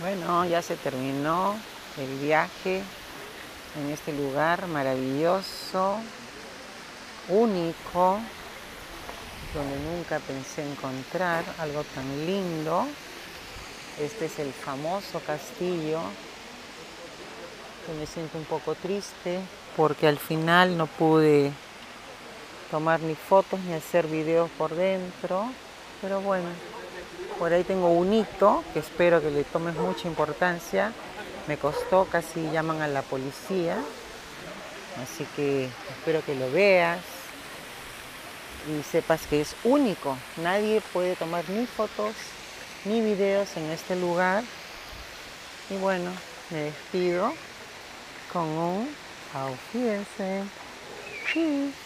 Bueno, ya se terminó el viaje en este lugar maravilloso, único, donde nunca pensé encontrar algo tan lindo. Este es el famoso castillo, que me siento un poco triste porque al final no pude tomar ni fotos ni hacer videos por dentro, pero bueno, por ahí tengo un hito que espero que le tomes mucha importancia. Me costó, casi llaman a la policía, así que espero que lo veas y sepas que es único. Nadie puede tomar ni fotos ni videos en este lugar. Y bueno, me despido con un auf Wiedersehen. Tschüss.